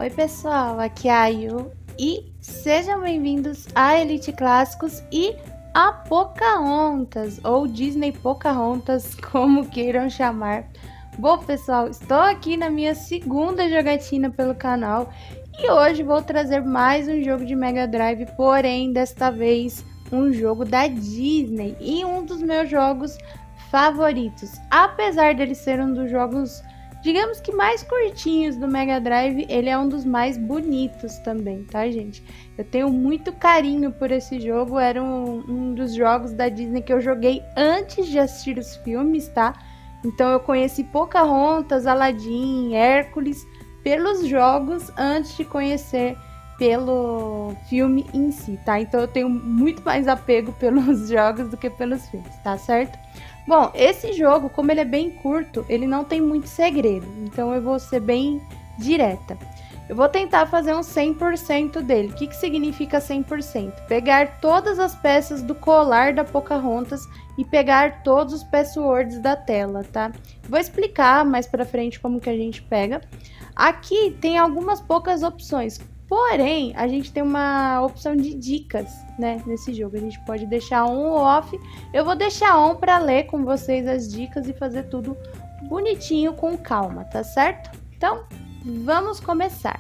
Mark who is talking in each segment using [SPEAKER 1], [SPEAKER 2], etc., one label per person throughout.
[SPEAKER 1] Oi pessoal, aqui é a Ayu e sejam bem-vindos a Elite Clássicos e a Pocahontas, ou Disney Pocahontas, como queiram chamar. Bom pessoal, estou aqui na minha segunda jogatina pelo canal e hoje vou trazer mais um jogo de Mega Drive, porém desta vez um jogo da Disney e um dos meus jogos favoritos. Apesar dele ser um dos jogos, digamos que mais curtinhos do Mega Drive, ele é um dos mais bonitos também, tá, gente? Eu tenho muito carinho por esse jogo, era um dos jogos da Disney que eu joguei antes de assistir os filmes, tá? Então eu conheci Pocahontas, Aladdin, Hércules pelos jogos antes de conhecer pelo filme em si, tá? Então eu tenho muito mais apego pelos jogos do que pelos filmes, tá certo? Bom, esse jogo, como ele é bem curto, ele não tem muito segredo, então eu vou ser bem direta. Eu vou tentar fazer um 100% dele. O que significa 100%? Pegar todas as peças do colar da Pocahontas e pegar todos os passwords da tela, tá? Vou explicar mais pra frente como que a gente pega. Aqui tem algumas poucas opções, porém a gente tem uma opção de dicas, né, nesse jogo. A gente pode deixar on ou off. Eu vou deixar on para ler com vocês as dicas e fazer tudo bonitinho com calma, tá certo? Então, vamos começar.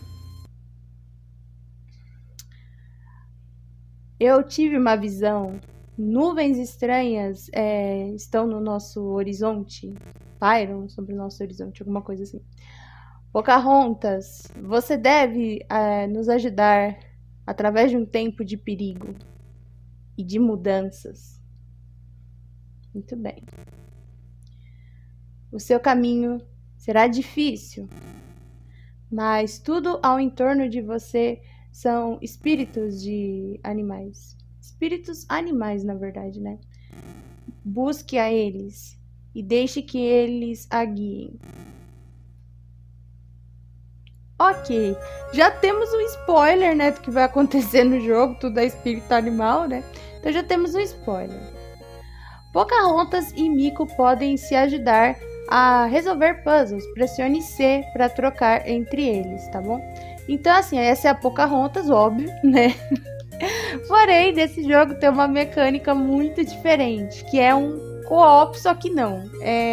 [SPEAKER 1] Eu tive uma visão. Nuvens estranhas estão no nosso horizonte. Pairam sobre o nosso horizonte, alguma coisa assim. Pocahontas, você deve nos ajudar através de um tempo de perigo e de mudanças. Muito bem. O seu caminho será difícil, mas tudo ao entorno de você são espíritos de animais. Espíritos animais, na verdade, né? Busque a eles e deixe que eles a guiem. Ok, já temos um spoiler, né, do que vai acontecer no jogo, tudo é espírito animal, né? Então já temos um spoiler. Pocahontas e Meeko podem se ajudar a resolver puzzles. Pressione C para trocar entre eles, tá bom? Então assim, essa é a Pocahontas, óbvio, né? Porém, nesse jogo tem uma mecânica muito diferente, que é um co-op, só que não.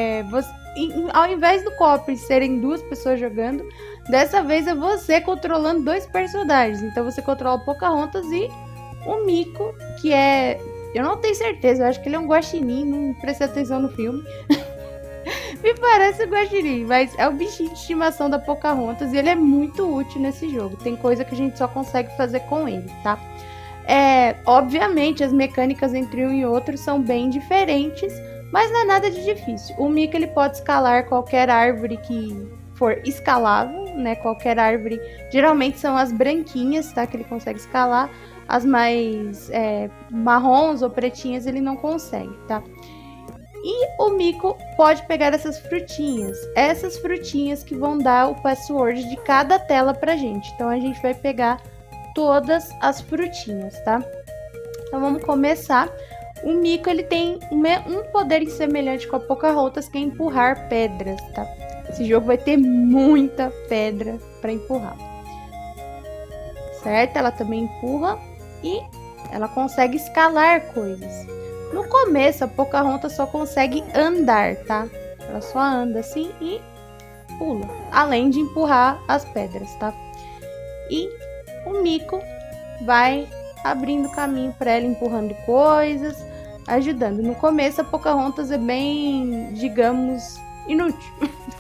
[SPEAKER 1] Ao invés do co-op serem duas pessoas jogando, dessa vez é você controlando dois personagens. Então você controla o Pocahontas e o Meeko, que é... eu não tenho certeza, eu acho que ele é um guaxinim, não prestei atenção no filme. Me parece um guaxinim, mas é o bichinho de estimação da Pocahontas e ele é muito útil nesse jogo. Tem coisa que a gente só consegue fazer com ele, tá? Obviamente as mecânicas entre um e outro são bem diferentes, mas não é nada de difícil. O Meeko ele pode escalar qualquer árvore que for escalável, né? Qualquer árvore, geralmente são as branquinhas, tá? Que ele consegue escalar. As mais marrons ou pretinhas ele não consegue, tá? E o Meeko pode pegar essas frutinhas que vão dar o password de cada tela pra gente. Então a gente vai pegar todas as frutinhas, tá? Então vamos começar. O Meeko ele tem um poder semelhante com a Pocahontas, que é empurrar pedras, tá? Esse jogo vai ter muita pedra para empurrar. Certo? Ela também empurra e ela consegue escalar coisas. No começo, a Pocahontas só consegue andar, tá? Ela só anda assim e pula. Além de empurrar as pedras, tá? E o Meeko vai abrindo caminho para ela, empurrando coisas, ajudando. No começo, a Pocahontas é bem, digamos, inútil.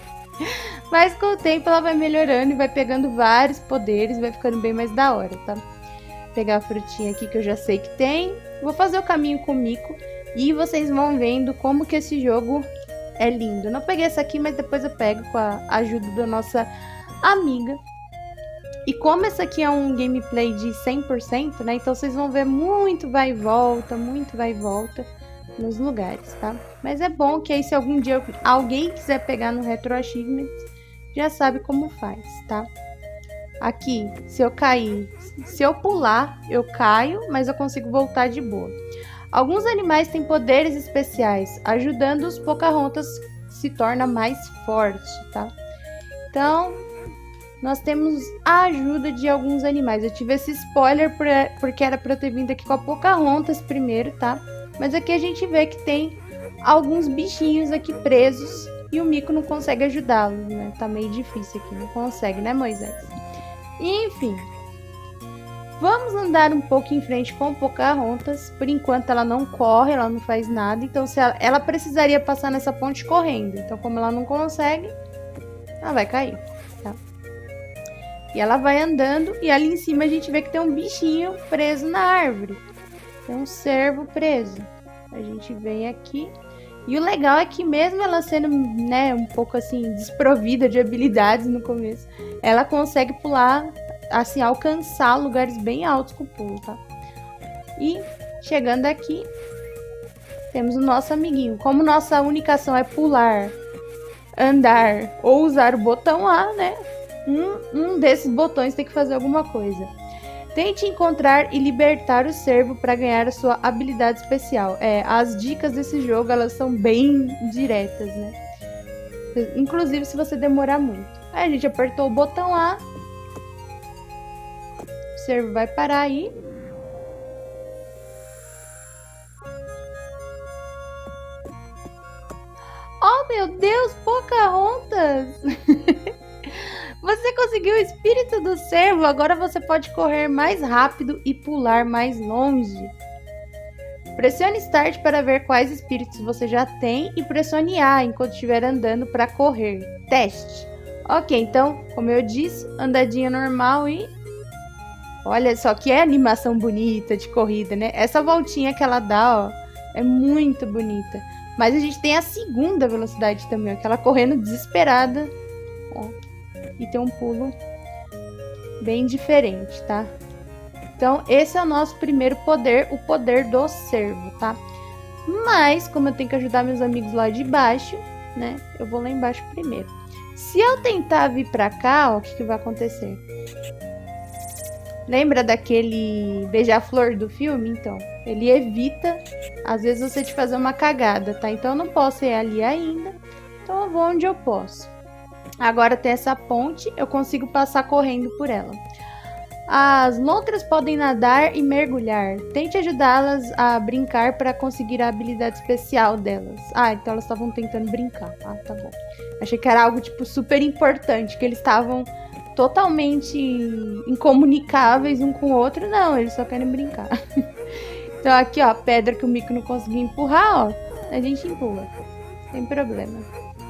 [SPEAKER 1] Mas com o tempo ela vai melhorando e vai pegando vários poderes, vai ficando bem mais da hora, tá? Vou pegar a frutinha aqui que eu já sei que tem. Vou fazer o caminho com o Meeko e vocês vão vendo como que esse jogo é lindo. Eu não peguei essa aqui, mas depois eu pego com a ajuda da nossa amiga. E como essa aqui é um gameplay de 100%, né? Então vocês vão ver muito vai e volta nos lugares, tá? Mas é bom que aí se algum dia alguém quiser pegar no Retro Achievements, já sabe como faz, tá? Aqui, se eu cair, se eu pular, eu caio, mas eu consigo voltar de boa. Alguns animais têm poderes especiais, ajudando os Pocahontas se torna mais forte, tá? Então, nós temos a ajuda de alguns animais. Eu tive esse spoiler porque era pra eu ter vindo aqui com a Pocahontas primeiro, tá? Mas aqui a gente vê que tem alguns bichinhos aqui presos e o Mico não consegue ajudá-los, né? Tá meio difícil aqui, não consegue, né, Moisés? Enfim, vamos andar um pouco em frente com Pocahontas. Por enquanto ela não corre, ela não faz nada. Então ela precisaria passar nessa ponte correndo. Então como ela não consegue, ela vai cair, tá? E ela vai andando e ali em cima a gente vê que tem um bichinho preso na árvore. Tem um cervo preso. A gente vem aqui. E o legal é que mesmo ela sendo, né, um pouco assim, desprovida de habilidades no começo, ela consegue pular, assim, alcançar lugares bem altos com o pulo, tá? E chegando aqui, temos o nosso amiguinho. Como nossa única ação é pular, andar ou usar o botão A, né? Um desses botões tem que fazer alguma coisa. Tente encontrar e libertar o cervo para ganhar a sua habilidade especial. As dicas desse jogo, elas são bem diretas, né? Inclusive se você demorar muito. Aí a gente apertou o botão A. O cervo vai parar aí. Oh, meu Deus, Pocahontas! Você conseguiu o espírito do cervo, agora você pode correr mais rápido e pular mais longe. Pressione Start para ver quais espíritos você já tem e pressione A enquanto estiver andando para correr. Teste. Ok, então, como eu disse, andadinha normal e... Olha só que animação bonita de corrida, né? Essa voltinha que ela dá, ó, é muito bonita. Mas a gente tem a segunda velocidade também, aquela correndo desesperada. Ó. E tem um pulo bem diferente, tá? Então, esse é o nosso primeiro poder, o poder do cervo, tá? Mas, como eu tenho que ajudar meus amigos lá de baixo, né? Eu vou lá embaixo primeiro. Se eu tentar vir pra cá, ó, o que vai acontecer? Lembra daquele beija-flor do filme? Então, ele evita, às vezes, você te fazer uma cagada, tá? Então, eu não posso ir ali ainda. Então, eu vou onde eu posso. Agora tem essa ponte, eu consigo passar correndo por ela. As lontras podem nadar e mergulhar. Tente ajudá-las a brincar para conseguir a habilidade especial delas. Ah, então elas estavam tentando brincar. Ah, tá bom. Achei que era algo, tipo, super importante, que eles estavam totalmente incomunicáveis um com o outro. Não, eles só querem brincar. Então aqui, ó, a pedra que o Mico não conseguiu empurrar, ó, a gente empurra. Sem problema.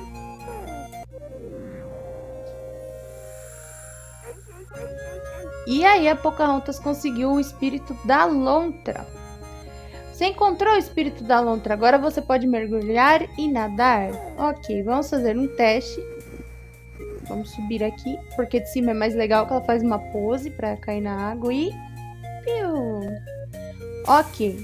[SPEAKER 1] E aí a Pocahontas conseguiu o espírito da lontra. Você encontrou o espírito da lontra, agora você pode mergulhar e nadar. Ok, vamos fazer um teste. Vamos subir aqui, porque de cima é mais legal que ela faz uma pose para cair na água e... Piu. Ok.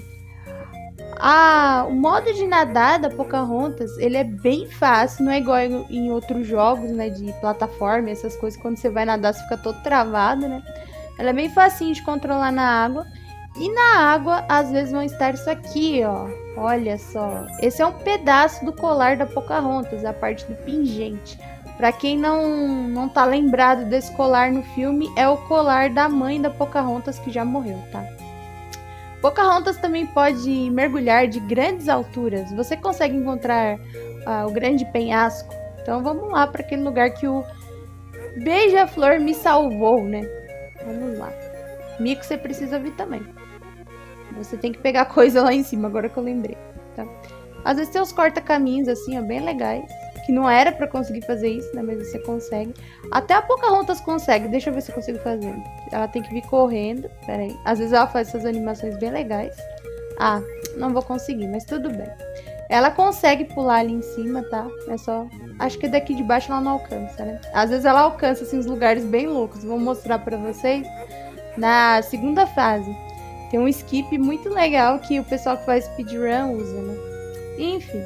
[SPEAKER 1] O modo de nadar da Pocahontas, ele é bem fácil, não é igual em outros jogos, né, de plataforma, essas coisas, quando você vai nadar você fica todo travado, né? Ela é bem facinho de controlar na água. E na água, às vezes vão estar isso aqui, ó. Olha só. Esse é um pedaço do colar da Pocahontas, a parte do pingente. Pra quem não tá lembrado desse colar no filme, é o colar da mãe da Pocahontas que já morreu, tá? Pocahontas também pode mergulhar de grandes alturas. Você consegue encontrar o grande penhasco? Então vamos lá para aquele lugar que o beija-flor me salvou, né? Vamos lá. Mico, você precisa vir também. Você tem que pegar coisa lá em cima, agora que eu lembrei, tá? Às vezes tem uns corta-caminhos assim, ó, bem legais. Que não era pra conseguir fazer isso, né? Mas você consegue. Até a Pocahontas consegue. Deixa eu ver se eu consigo fazer. Ela tem que vir correndo. Pera aí. Às vezes ela faz essas animações bem legais. Ah, não vou conseguir, mas tudo bem. Ela consegue pular ali em cima, tá? É só... Acho que daqui de baixo ela não alcança, né? Às vezes ela alcança, assim, uns lugares bem loucos. Vou mostrar pra vocês. Na segunda fase. Tem um skip muito legal que o pessoal que faz speedrun usa, né? Enfim.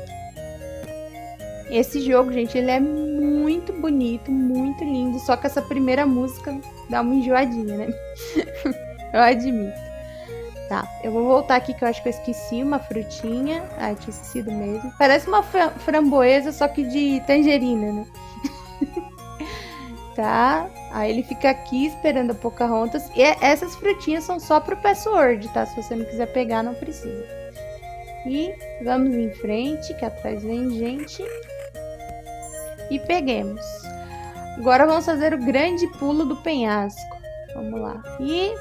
[SPEAKER 1] Esse jogo, gente, ele é muito bonito, muito lindo. Só que essa primeira música dá uma enjoadinha, né? Eu admito. Tá, eu vou voltar aqui que eu acho que eu esqueci uma frutinha. Ah, eu tinha esquecido mesmo. Parece uma framboesa, só que de tangerina, né? tá? Aí ele fica aqui esperando a Pocahontas. E essas frutinhas são só pro password, tá? Se você não quiser pegar, não precisa. E vamos em frente, que atrás vem gente. E peguemos. Agora vamos fazer o grande pulo do penhasco. Vamos lá. E...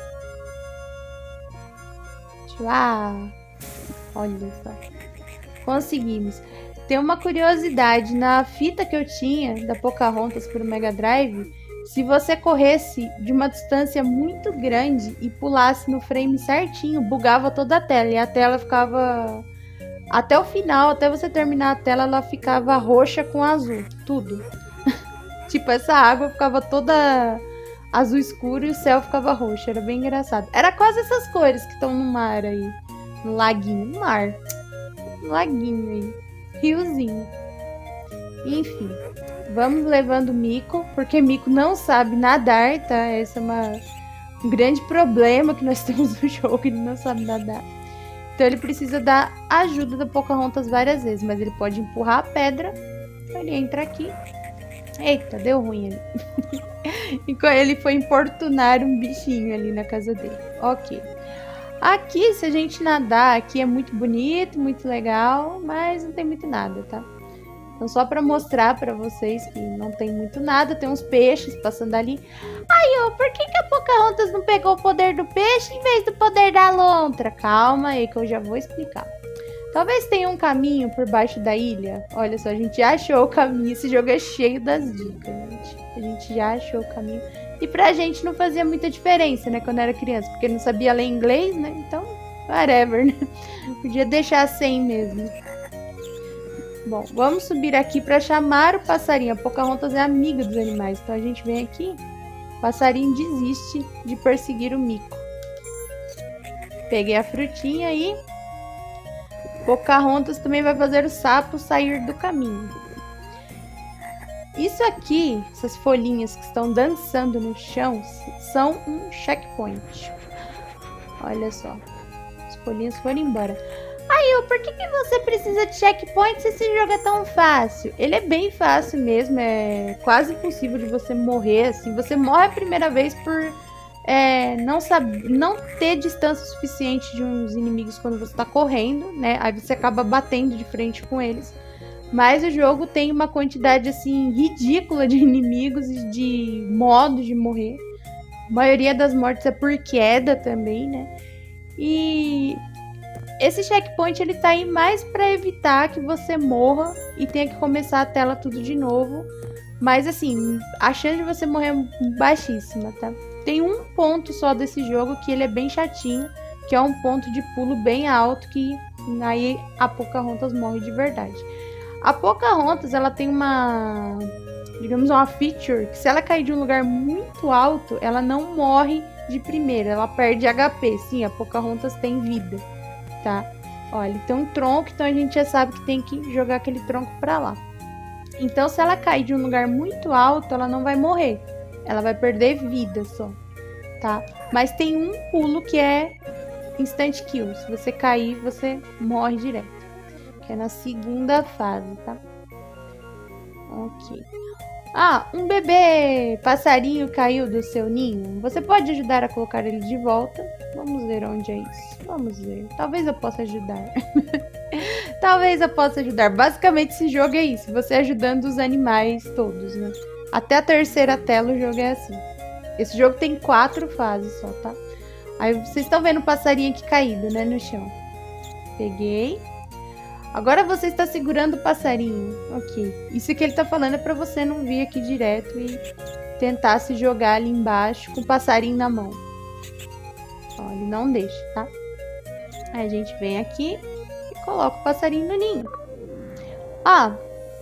[SPEAKER 1] olha só. Conseguimos. Tem uma curiosidade. Na fita que eu tinha da Pocahontas pro Mega Drive, se você corresse de uma distância muito grande e pulasse no frame certinho, bugava toda a tela. E a tela ficava... até o final, até você terminar a tela, ela ficava roxa com azul. Tudo. Tipo, essa água ficava toda azul escuro e o céu ficava roxo. Era bem engraçado. Era quase essas cores que estão no mar aí. No laguinho. No mar. No laguinho aí. Riozinho. Enfim. Vamos levando o Mico. Porque Mico não sabe nadar, tá? Esse é um grande problema que nós temos no jogo. Ele não sabe nadar. Então ele precisa da ajuda da Pocahontas várias vezes. Mas ele pode empurrar a pedra. Então ele entra aqui. Eita, deu ruim ali. E ele foi importunar um bichinho ali na casa dele. Ok. Aqui, se a gente nadar, aqui é muito bonito, muito legal, mas não tem muito nada, tá? Então, só pra mostrar pra vocês que não tem muito nada, tem uns peixes passando ali. Ai, por que a Pocahontas não pegou o poder do peixe em vez do poder da lontra? Calma aí que eu já vou explicar. Talvez tenha um caminho por baixo da ilha. Olha só, a gente já achou o caminho. Esse jogo é cheio das dicas, gente. A gente já achou o caminho. E pra gente não fazia muita diferença, né? Quando era criança. Porque não sabia ler inglês, né? Então, whatever, né? Podia deixar sem mesmo. Bom, vamos subir aqui pra chamar o passarinho. A Pocahontas é amiga dos animais. Então a gente vem aqui. O passarinho desiste de perseguir o Mico. Peguei a frutinha e... Pocahontas também vai fazer o sapo sair do caminho. Isso aqui, essas folhinhas que estão dançando no chão, são um checkpoint. Olha só. As folhinhas foram embora. Aí, por que você precisa de checkpoint se esse jogo é tão fácil? Ele é bem fácil mesmo, é quase impossível de você morrer, assim. Você morre a primeira vez por... não ter distância suficiente de uns inimigos quando você tá correndo, né? Aí você acaba batendo de frente com eles. Mas o jogo tem uma quantidade, assim, ridícula de inimigos e de modos de morrer. A maioria das mortes é por queda também, né? E esse checkpoint, ele tá aí mais pra evitar que você morra e tenha que começar a tela tudo de novo. Mas, assim, a chance de você morrer é baixíssima, tá? Tem um ponto só desse jogo que ele é bem chatinho, que é um ponto de pulo bem alto, que aí a Pocahontas morre de verdade. A Pocahontas, ela tem uma, digamos, uma feature, que se ela cair de um lugar muito alto, ela não morre de primeira, ela perde HP. Sim, a Pocahontas tem vida, tá? Olha, tem um tronco, então a gente já sabe que tem que jogar aquele tronco pra lá. Então, se ela cair de um lugar muito alto, ela não vai morrer. Ela vai perder vida só, tá? Mas tem um pulo que é instant kill. Se você cair, você morre direto. Que é na segunda fase, tá? Ok. Ah, um bebê passarinho caiu do seu ninho. Você pode ajudar a colocar ele de volta. Vamos ver onde é isso. Vamos ver. Talvez eu possa ajudar. Talvez eu possa ajudar. Basicamente, esse jogo é isso. Você ajudando os animais todos, né? Até a terceira tela o jogo é assim. Esse jogo tem 4 fases só, tá? Aí vocês estão vendo o passarinho aqui caído, né? No chão. Peguei. Agora você está segurando o passarinho. Ok. Isso que ele tá falando é pra você não vir aqui direto e tentar se jogar ali embaixo com o passarinho na mão. Ó, ele não deixa, tá? Aí a gente vem aqui e coloca o passarinho no ninho. Ah!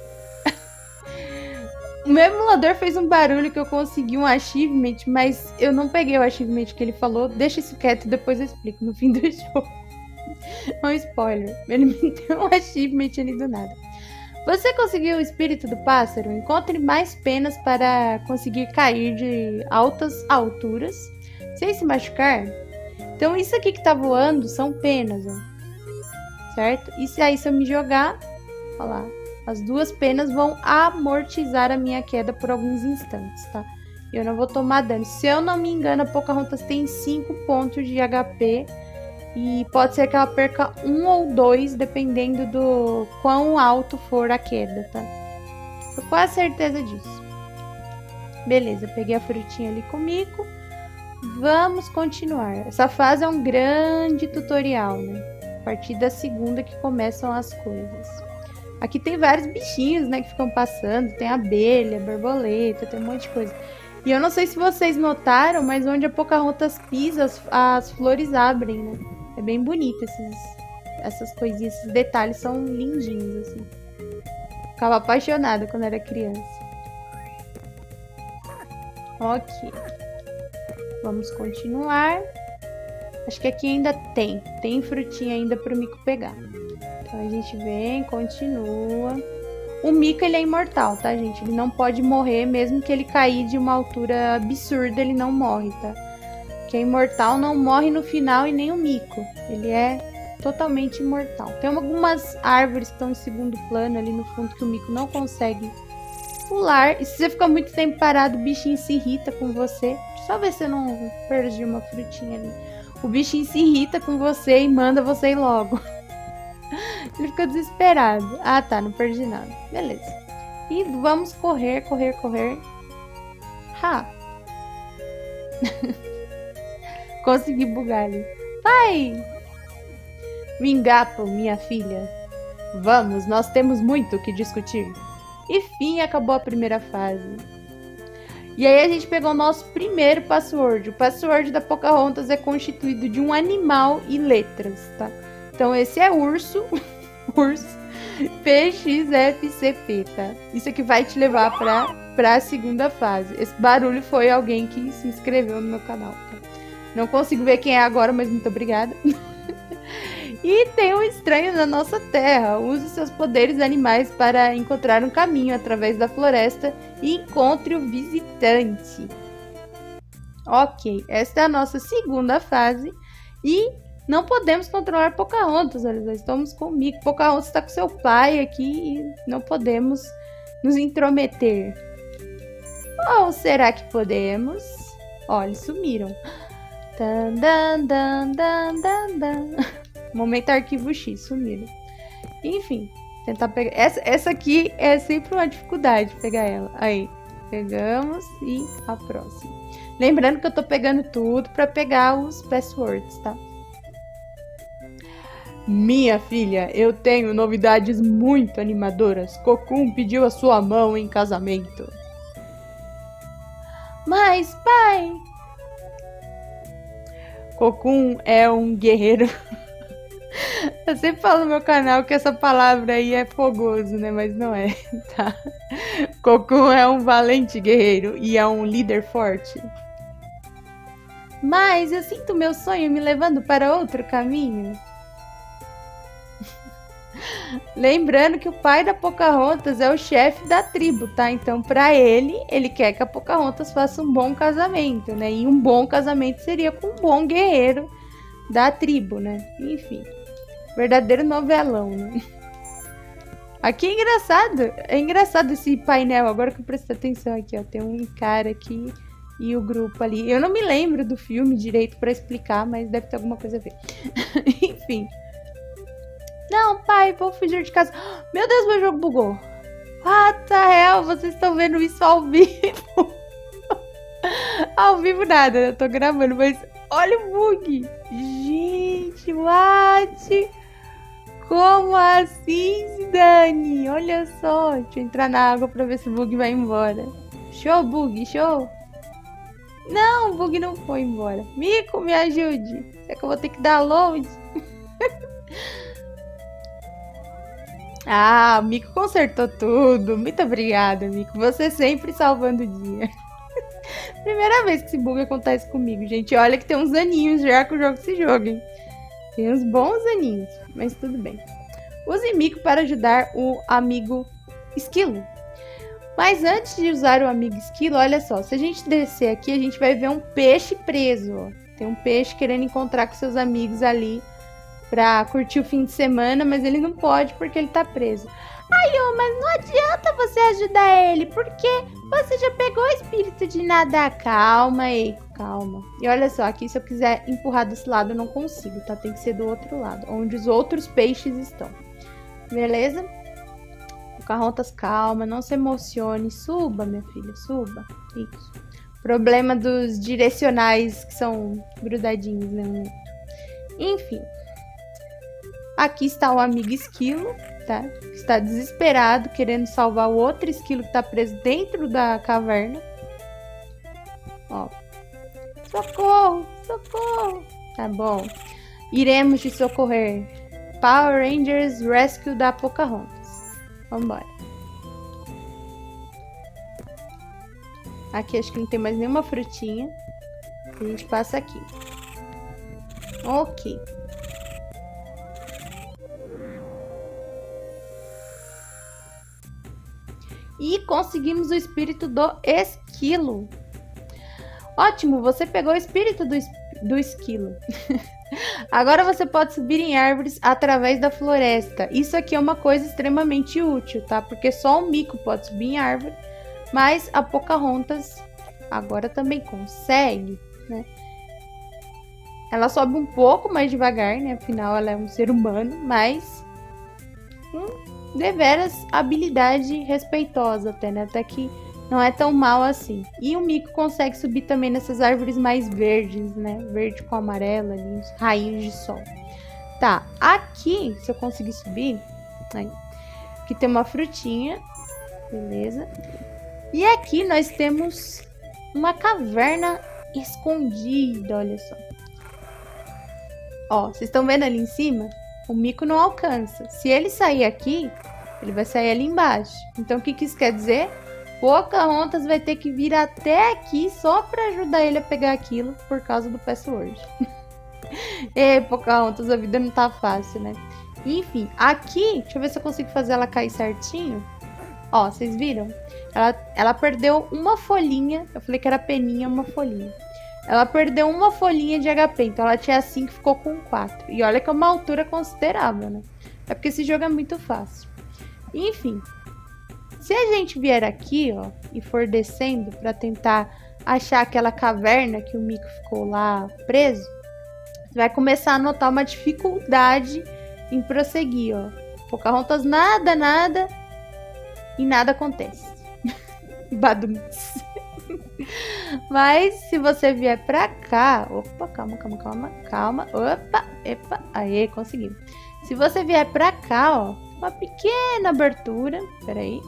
[SPEAKER 1] O meu emulador fez um barulho que eu consegui um achievement, mas eu não peguei o achievement que ele falou. Deixa isso quieto e depois eu explico no fim do jogo. É um spoiler. Ele me deu um achievement ali do nada. Você conseguiu o espírito do pássaro? Encontre mais penas para conseguir cair de altas alturas sem se machucar. Então isso aqui que tá voando são penas, ó. Certo? E se aí se eu me jogar, ó lá, as 2 penas vão amortizar a minha queda por alguns instantes, tá? e eu não vou tomar dano. Se eu não me engano, a Pocahontas tem 5 pontos de HP e pode ser que ela perca 1 ou 2, dependendo do quão alto for a queda, tá? Tô quase certeza disso. Beleza, peguei a frutinha ali comigo. Vamos continuar. Essa fase é um grande tutorial, né? A partir da segunda que começam as coisas. Aqui tem vários bichinhos, né, que ficam passando. Tem abelha, borboleta, tem um monte de coisa. E eu não sei se vocês notaram, mas onde a Pocahontas pisa, as flores abrem, né? É bem bonito essas coisinhas, esses detalhes são lindinhos, assim. Ficava apaixonada quando era criança. Ok. Vamos continuar. Acho que aqui ainda tem frutinha ainda pro Mico pegar. Então a gente vem, continua. O Mico, ele é imortal, tá, gente? Ele não pode morrer, mesmo que ele cair de uma altura absurda, ele não morre, tá? Porque imortal não morre no final e nem o Mico. Ele é totalmente imortal. Tem algumas árvores que estão em segundo plano ali no fundo que o Mico não consegue pular. E se você ficar muito tempo parado, o bichinho se irrita com você. Só ver se eu não perdi uma frutinha ali. O bichinho se irrita com você e manda você ir logo. Ele fica desesperado. Ah, tá, não perdi nada. Beleza. E vamos correr, correr, correr. Ha! Consegui bugar ali. Vai! Mingapo, minha filha. Vamos, nós temos muito o que discutir. E fim, acabou a primeira fase. E aí a gente pegou o nosso primeiro password. O password da Pocahontas é constituído de um animal e letras, tá? Então esse é urso, urso, PXFCP, tá? Isso aqui vai te levar pra a segunda fase. Esse barulho foi alguém que se inscreveu no meu canal, tá? Não consigo ver quem é agora, mas muito obrigada. E tem um estranho na nossa terra. Use seus poderes animais para encontrar um caminho através da floresta e encontre o visitante. Ok, esta é a nossa segunda fase. E não podemos controlar Pocahontas, olha, nós estamos com o Mico. Pocahontas está com seu pai aqui e não podemos nos intrometer. Ou será que podemos? Olha, eles sumiram. Dan, dan, dan, dan, dan, dan. Momento arquivo X, sumiram. Enfim, tentar pegar. Essa aqui é sempre uma dificuldade pegar ela. Aí, pegamos e a próxima. Lembrando que eu tô pegando tudo pra pegar os passwords, tá? Minha filha, eu tenho novidades muito animadoras. Cocum pediu a sua mão em casamento. Mas, pai... Cocum é um guerreiro. Eu sempre falo no meu canal que essa palavra aí é fogoso, né? Mas não é, tá? Cocum é um valente guerreiro e é um líder forte. Mas eu sinto meu sonho me levando para outro caminho. Lembrando que o pai da Pocahontas é o chefe da tribo, tá? Então, pra ele quer que a Pocahontas faça um bom casamento, né? E um bom casamento seria com um bom guerreiro da tribo, né? Enfim, verdadeiro novelão, né? Aqui é engraçado esse painel, agora que eu prestei atenção aqui, ó. Tem um cara aqui e o grupo ali. Eu não me lembro do filme direito pra explicar, mas deve ter alguma coisa a ver. Enfim. Não, pai, vou fugir de casa. Meu Deus, meu jogo bugou. What the hell? Vocês estão vendo isso ao vivo? Ao vivo nada, eu tô gravando, mas olha o bug. Gente, what? Como assim, Dani? Olha só. Deixa eu entrar na água pra ver se o bug vai embora. Show, bug, show. Não, o bug não foi embora. Mico, me ajude. Será que eu vou ter que dar load? Ah, o Mico consertou tudo. Muito obrigada, Mico. Você sempre salvando o dia. Primeira vez que esse bug acontece comigo, gente. Olha que tem uns aninhos já que o jogo se joga, hein? Tem uns bons aninhos, mas tudo bem. Use Mico para ajudar o amigo Esquilo. Mas antes de usar o amigo Esquilo, olha só. Se a gente descer aqui, a gente vai ver um peixe preso, ó. Tem um peixe querendo encontrar com seus amigos ali pra curtir o fim de semana, mas ele não pode porque ele tá preso. Ai, mas não adianta você ajudar ele, porque Você já pegou o espírito de nadar? Calma, Eiko, calma. E olha só, aqui se eu quiser empurrar desse lado eu não consigo, tá? Tem que ser do outro lado, onde os outros peixes estão. Beleza? Pocahontas, calma, não se emocione. Suba, minha filha, suba. Isso. Problema dos direcionais que são grudadinhos, né? Enfim. Aqui está o amigo esquilo, tá? Está desesperado, querendo salvar o outro esquilo que está preso dentro da caverna. Ó. Socorro, socorro. Tá bom. Iremos te socorrer. Power Rangers Rescue da Pocahontas. Vambora. Aqui acho que não tem mais nenhuma frutinha. A gente passa aqui. Ok. E conseguimos o espírito do esquilo. Ótimo, você pegou o espírito do esquilo. Agora você pode subir em árvores através da floresta. Isso aqui é uma coisa extremamente útil, tá? Porque só o Mico pode subir em árvore, mas a Pocahontas agora também consegue, né? Ela sobe um pouco mais devagar, né? Afinal, ela é um ser humano, mas deveras habilidade respeitosa até, né? Até que não é tão mal assim. E o Mico consegue subir também nessas árvores mais verdes, né? Verde com amarelo ali, uns raios de sol. Tá, aqui, se eu conseguir subir, aí, aqui tem uma frutinha, beleza? E aqui nós temos uma caverna escondida, olha só. Ó, vocês estão vendo ali em cima? O Mico não alcança. Se ele sair aqui, ele vai sair ali embaixo. Então, o que isso quer dizer? Pocahontas vai ter que vir até aqui só pra ajudar ele a pegar aquilo por causa do password. Ei, Pocahontas, a vida não tá fácil, né? Enfim, aqui, deixa eu ver se eu consigo fazer ela cair certinho. Ó, vocês viram? Ela perdeu uma folhinha. Eu falei que era peninha, uma folhinha. Ela perdeu uma folhinha de HP, então ela tinha 5 e ficou com 4. E olha que é uma altura considerável, né? É porque esse jogo é muito fácil. Enfim, se a gente vier aqui, ó, e for descendo pra tentar achar aquela caverna que o Mico ficou lá preso, você vai começar a notar uma dificuldade em prosseguir, ó. Pocahontas nada e nada acontece. Badumts. Mas se você vier pra cá... Opa, calma. Opa, epa, aê, consegui. Se você vier pra cá, ó, uma pequena abertura. Peraí.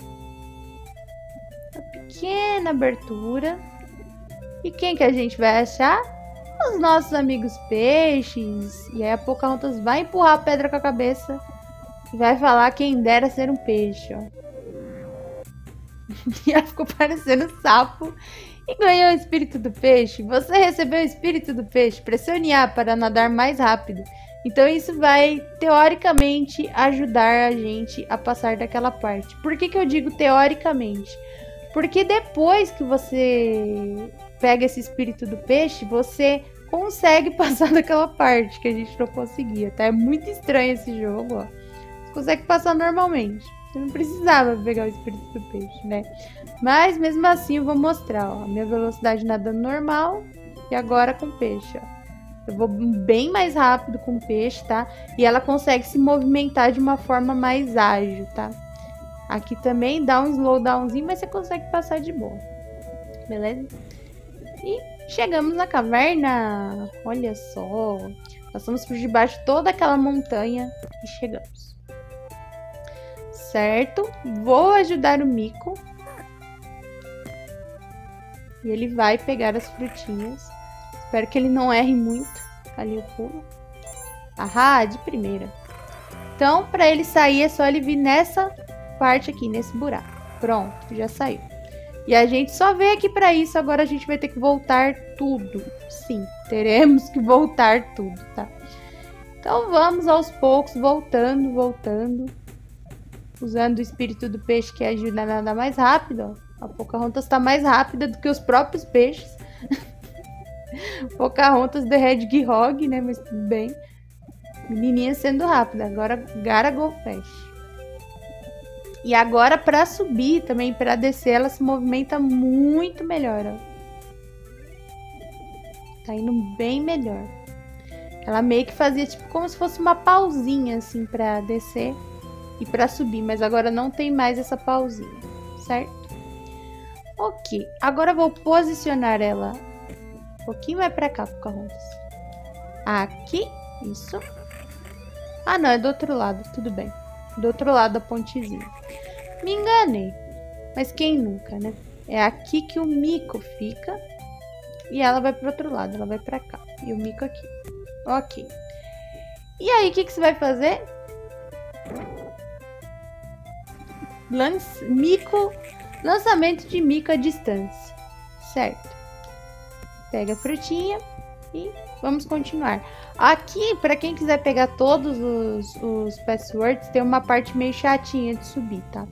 [SPEAKER 1] Uma pequena abertura. E quem que a gente vai achar? Os nossos amigos peixes. E aí a Pocahontas vai empurrar a pedra com a cabeça. E vai falar quem dera ser um peixe, ó. E ela ficou parecendo sapo e ganhou o espírito do peixe. Você recebeu o espírito do peixe. Pressione A para nadar mais rápido. Então isso vai, teoricamente, ajudar a gente a passar daquela parte. Por que eu digo teoricamente? Porque depois que você pega esse espírito do peixe, você consegue passar daquela parte que a gente não conseguia, tá? É muito estranho esse jogo, ó. Você consegue passar normalmente. Você não precisava pegar o espírito do peixe, né? Mas mesmo assim eu vou mostrar, ó. A minha velocidade nadando normal e agora com peixe, ó. Eu vou bem mais rápido com o peixe, tá? E ela consegue se movimentar de uma forma mais ágil, tá? Aqui também dá um slowdownzinho, mas você consegue passar de boa. Beleza? E chegamos na caverna. Olha só. Passamos por debaixo de toda aquela montanha e chegamos. Certo? Vou ajudar o Mico. E ele vai pegar as frutinhas. Espero que ele não erre muito. Ali o pulo. Ahá, de primeira. Então, para ele sair, é só ele vir nessa parte aqui, nesse buraco. Pronto, já saiu. E a gente só veio aqui para isso. Agora a gente vai ter que voltar tudo. Sim, teremos que voltar tudo, tá? Então, vamos aos poucos, voltando. Usando o espírito do peixe que ajuda a nadar mais rápido, ó. A Pocahontas tá mais rápida do que os próprios peixes. Pocahontas the Hedgehog, né? Mas tudo bem. Menininha sendo rápida. Agora, gotta go fast. E agora pra subir também, pra descer, ela se movimenta muito melhor, ó. Tá indo bem melhor. Ela meio que fazia tipo como se fosse uma pausinha assim pra descer e pra subir. Mas agora não tem mais essa pausinha, certo? Ok. Agora eu vou posicionar ela um pouquinho mais pra cá, Pocahontas. Aqui. Isso. Ah, não. É do outro lado. Tudo bem. Do outro lado da pontezinha. Me enganei. Mas quem nunca, né? É aqui que o mico fica. E ela vai pro outro lado. Ela vai pra cá. E o mico aqui. Ok. E aí, o que você vai fazer? Lançamento de mico à distância. Certo. Pega a frutinha e vamos continuar. Aqui, para quem quiser pegar todos os passwords, tem uma parte meio chatinha de subir, tá?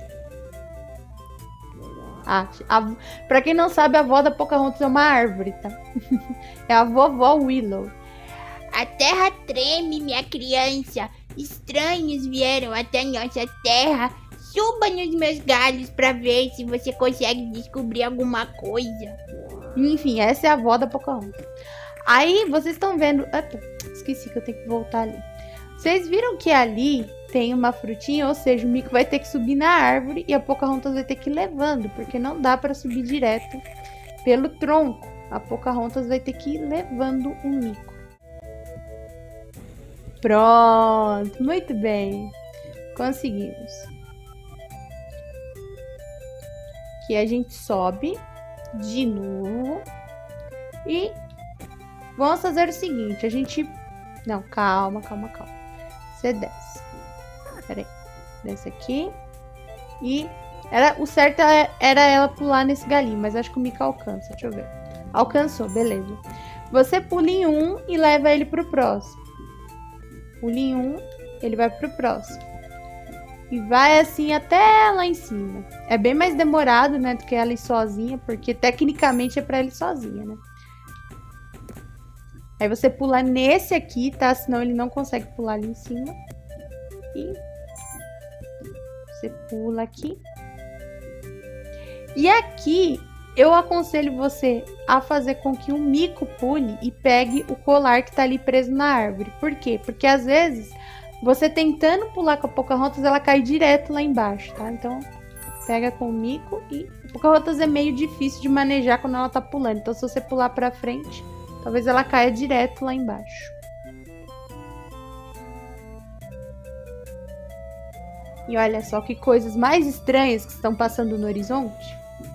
[SPEAKER 1] Pra quem não sabe, a avó da Pocahontas é uma árvore, tá? É a vovó Willow.
[SPEAKER 2] A terra treme, minha criança. Estranhos vieram até nossa terra. Suba nos meus galhos pra ver se você consegue descobrir alguma coisa.
[SPEAKER 1] Enfim, essa é a avó da Pocahontas. Aí, vocês estão vendo... Opa, esqueci que eu tenho que voltar ali. Vocês viram que ali tem uma frutinha, ou seja, o mico vai ter que subir na árvore e a Pocahontas vai ter que ir levando, porque não dá pra subir direto pelo tronco. A Pocahontas vai ter que ir levando o mico. Pronto, muito bem. Conseguimos. Aqui a gente sobe de novo e vamos fazer o seguinte, a gente... Não, calma. Você desce. Pera aí. Desce aqui. E... o certo era ela pular nesse galinho, mas acho que o mico alcança. Deixa eu ver. Alcançou, beleza. Você pula em um e leva ele pro próximo. Pula em um, ele vai pro próximo. E vai assim até lá em cima. É bem mais demorado, né, do que ela ir sozinha, porque tecnicamente é pra ela ir sozinha, né? Aí você pula nesse aqui, tá? Senão ele não consegue pular ali em cima. E você pula aqui. E aqui eu aconselho você a fazer com que o mico pule e pegue o colar que tá ali preso na árvore. Por quê? Porque às vezes você tentando pular com a Pocahontas, ela cai direto lá embaixo, tá? Então pega com o mico e... A Pocahontas é meio difícil de manejar quando ela tá pulando. Então se você pular pra frente, talvez ela caia direto lá embaixo. E olha só que coisas mais estranhas que estão passando no horizonte.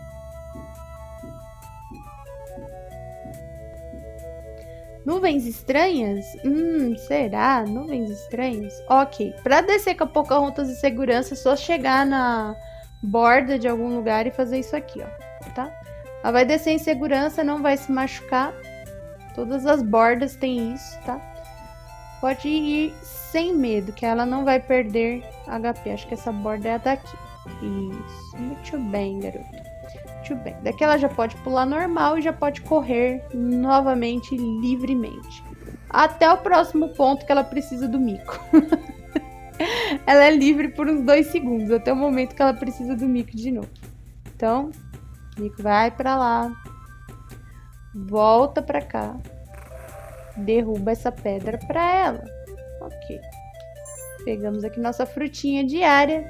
[SPEAKER 1] Nuvens estranhas? Será? Nuvens estranhas? Ok. Pra descer com a Pocahontas de segurança, é só chegar na borda de algum lugar e fazer isso aqui, ó. Tá? Ela vai descer em segurança, não vai se machucar. Todas as bordas têm isso, tá? Pode ir sem medo, que ela não vai perder HP. Acho que essa borda é a daqui. Isso. Muito bem, garoto. Muito bem. Daqui ela já pode pular normal e já pode correr novamente, livremente. Até o próximo ponto que ela precisa do mico. Ela é livre por uns 2 segundos, até o momento que ela precisa do mico de novo. Então, o mico vai pra lá. Volta pra cá. Derruba essa pedra pra ela. Ok. Pegamos aqui nossa frutinha diária.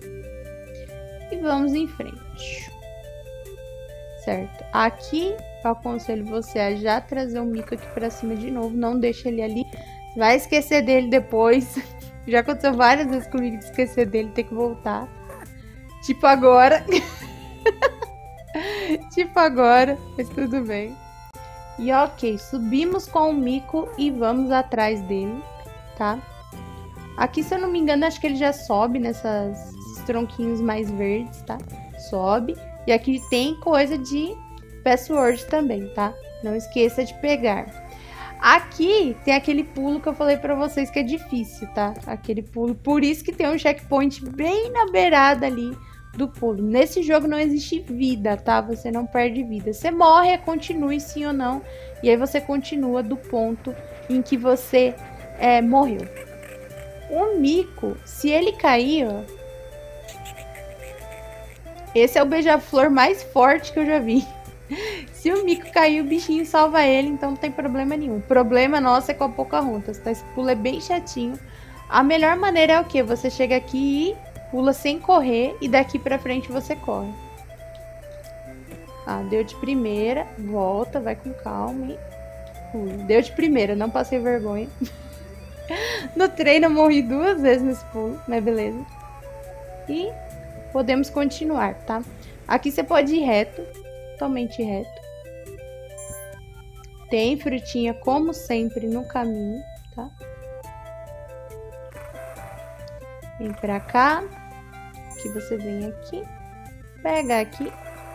[SPEAKER 1] E vamos em frente. Certo. Aqui eu aconselho você a já trazer o mico aqui pra cima de novo. Não deixa ele ali. Vai esquecer dele depois. Já aconteceu várias vezes comigo de esquecer dele, ter que voltar. Tipo agora. Tipo agora. Mas tudo bem. E ok, subimos com o mico e vamos atrás dele, tá? Aqui, se eu não me engano, acho que ele já sobe nesses tronquinhos mais verdes, tá? Sobe. E aqui tem coisa de password também, tá? Não esqueça de pegar. Aqui tem aquele pulo que eu falei pra vocês que é difícil, tá? Aquele pulo. Por isso que tem um checkpoint bem na beirada ali do pulo. Nesse jogo não existe vida, tá? Você não perde vida. Você morre, continue sim ou não. E aí você continua do ponto em que você morreu. O mico, se ele cair, ó, Esse é o beija-flor mais forte que eu já vi. Se o Mico cair, o bichinho salva ele, então não tem problema nenhum. O problema nosso é com a Pocahontas, tá? Esse pulo é bem chatinho. A melhor maneira é o quê? Você chega aqui e pula sem correr e daqui pra frente você corre. Ah, deu de primeira, volta, vai com calma e pula. Deu de primeira, não passei vergonha. No treino eu morri 2 vezes nesse pulo, mas beleza. E podemos continuar, tá? Aqui você pode ir reto, totalmente reto. Tem frutinha, como sempre, no caminho, tá? Vem pra cá. Aqui você vem aqui. Pega aqui.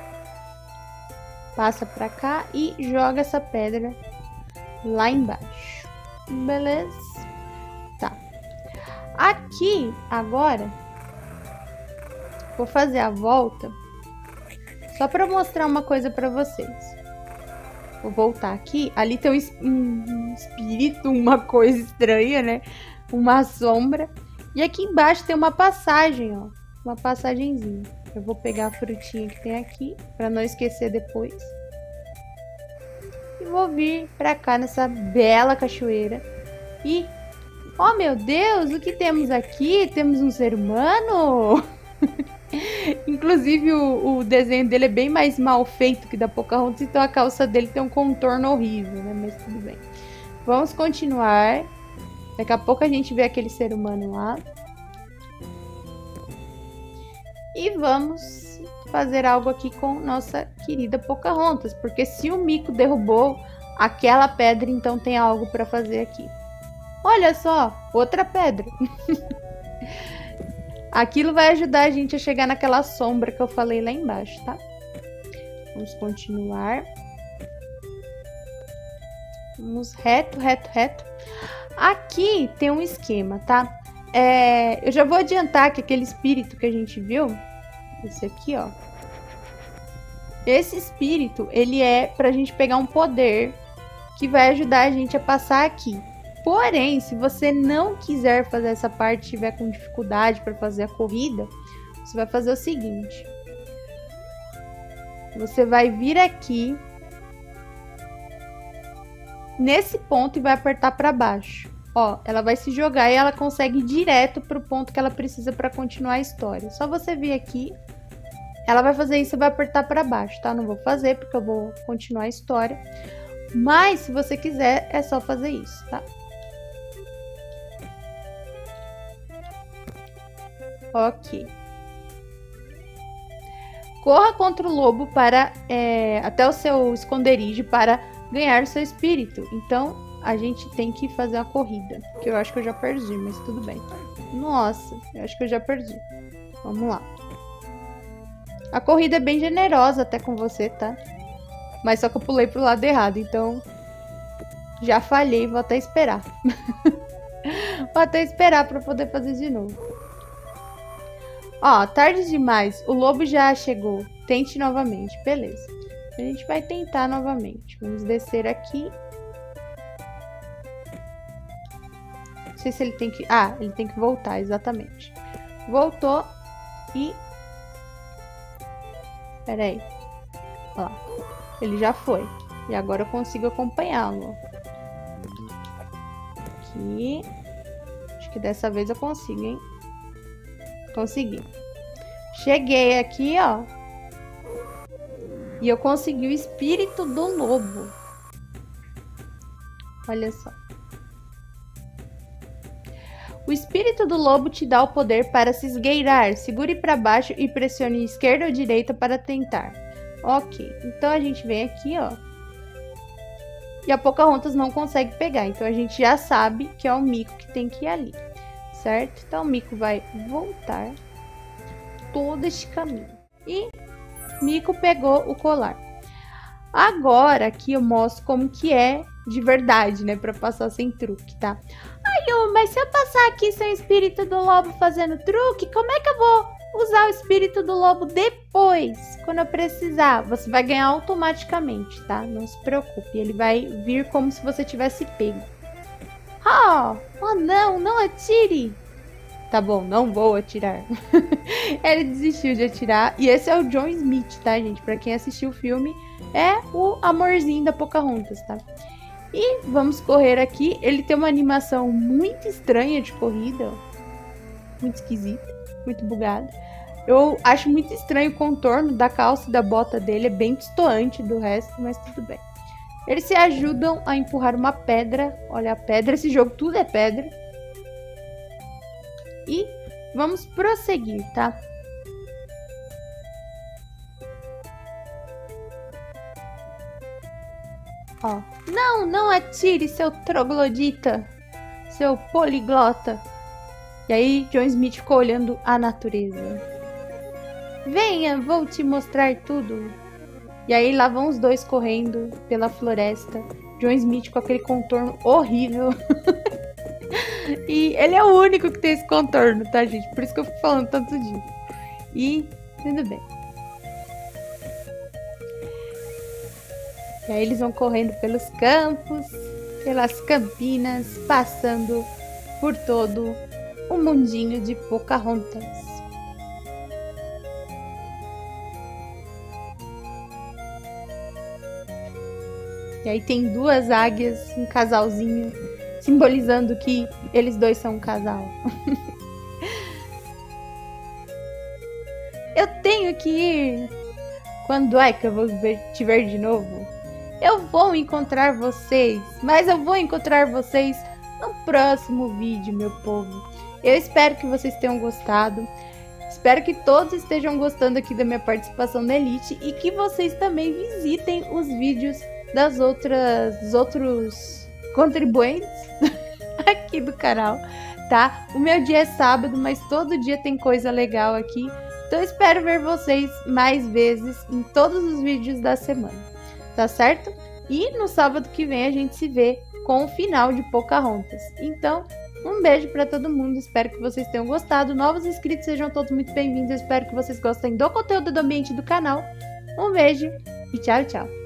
[SPEAKER 1] Passa pra cá e joga essa pedra lá embaixo. Beleza? Tá. Aqui, agora, vou fazer a volta só pra mostrar uma coisa pra vocês. Vou voltar aqui. Ali tem um espírito, uma coisa estranha, né? Uma sombra. E aqui embaixo tem uma passagem, ó. Uma passagenzinha. Eu vou pegar a frutinha que tem aqui, pra não esquecer depois. E vou vir pra cá nessa bela cachoeira. E, oh meu Deus, o que temos aqui? Temos um ser humano? Inclusive o desenho dele é bem mais mal feito que da Pocahontas, então a calça dele tem um contorno horrível, né? Mas tudo bem. Vamos continuar. Daqui a pouco a gente vê aquele ser humano lá. E vamos fazer algo aqui com nossa querida Pocahontas, porque se o Mico derrubou aquela pedra, então tem algo para fazer aqui. Olha só, outra pedra. Aquilo vai ajudar a gente a chegar naquela sombra que eu falei lá embaixo, tá? Vamos continuar. Vamos reto, reto, reto. Aqui tem um esquema, tá? Eu já vou adiantar que aquele espírito que a gente viu, esse aqui, ó. Esse espírito, ele é pra gente pegar um poder que vai ajudar a gente a passar aqui. Porém, se você não quiser fazer essa parte, tiver com dificuldade para fazer a corrida, você vai fazer o seguinte. Você vai vir aqui nesse ponto e vai apertar para baixo. Ó, ela vai se jogar e ela consegue ir direto pro ponto que ela precisa para continuar a história. Só você vir aqui, ela vai fazer isso e vai apertar para baixo, tá? Não vou fazer porque eu vou continuar a história. Mas se você quiser, é só fazer isso, tá? Ok. Corra contra o lobo para até o seu esconderijo para ganhar o seu espírito. Então, a gente tem que fazer uma corrida. Que eu acho que eu já perdi, mas tudo bem. Nossa, eu acho que eu já perdi. Vamos lá. A corrida é bem generosa até com você, tá? Mas só que eu pulei pro lado errado, então já falhei, vou até esperar. Vou até esperar para poder fazer de novo. Ó, tarde demais. O lobo já chegou. Tente novamente. Beleza. A gente vai tentar novamente. Vamos descer aqui. Não sei se ele tem que... Ah, ele tem que voltar, exatamente. Voltou. E... Pera aí. Ó lá. Ele já foi. E agora eu consigo acompanhá-lo. Aqui. Acho que dessa vez eu consigo, hein? Consegui. Cheguei aqui, ó. E eu consegui o espírito do lobo. Olha só. O espírito do lobo te dá o poder para se esgueirar. Segure para baixo e pressione esquerda ou direita para tentar. Ok. Então a gente vem aqui, ó. E a Pocahontas não consegue pegar. Então a gente já sabe que é o Mico que tem que ir ali. Certo? Então o Mico vai voltar todo este caminho. E Mico pegou o colar. Agora aqui eu mostro como que é de verdade, né? Pra passar sem truque, tá? Ai, mas se eu passar aqui sem o espírito do lobo fazendo truque, como é que eu vou usar o espírito do lobo depois? Quando eu precisar, você vai ganhar automaticamente, tá? Não se preocupe, ele vai vir como se você tivesse pego. Oh não, não atire! Tá bom, não vou atirar. Ele desistiu de atirar. E esse é o John Smith, tá, gente? Pra quem assistiu o filme, é o amorzinho da Pocahontas, tá? E vamos correr aqui. Ele tem uma animação muito estranha de corrida. Muito esquisita, muito bugada. Eu acho muito estranho o contorno da calça e da bota dele. É bem destoante do resto, mas tudo bem. Eles se ajudam a empurrar uma pedra. Olha a pedra, esse jogo tudo é pedra. E vamos prosseguir, tá? Ó, não atire, seu troglodita, seu poliglota. E aí, John Smith ficou olhando a natureza. Venha, vou te mostrar tudo. E aí, lá vão os dois correndo pela floresta. John Smith com aquele contorno horrível. E ele é o único que tem esse contorno, tá, gente? Por isso que eu fico falando tanto disso. E tudo bem. E aí eles vão correndo pelos campos, pelas campinas, passando por todo o mundinho de Pocahontas. E aí tem duas águias, um casalzinho, simbolizando que eles dois são um casal. Eu tenho que ir. Quando é que eu vou te ver de novo? Eu vou encontrar vocês, mas eu vou encontrar vocês no próximo vídeo, meu povo. Eu espero que vocês tenham gostado. Espero que todos estejam gostando aqui da minha participação na Elite e que vocês também visitem os vídeos dos outros contribuintes aqui do canal, tá? O meu dia é sábado, mas todo dia tem coisa legal aqui. Então eu espero ver vocês mais vezes em todos os vídeos da semana, tá certo? E no sábado que vem a gente se vê com o final de Pocahontas. Então, um beijo pra todo mundo, espero que vocês tenham gostado. Novos inscritos, sejam todos muito bem-vindos. Eu espero que vocês gostem do conteúdo do ambiente do canal. Um beijo e tchau, tchau!